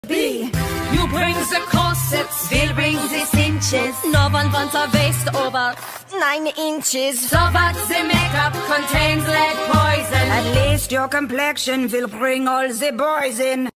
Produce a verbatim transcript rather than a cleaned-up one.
B. You bring the corsets, we'll bring the cinches. No one wants a waist over nine inches. So that the makeup contains lead poison. At least your complexion will bring all the boys in.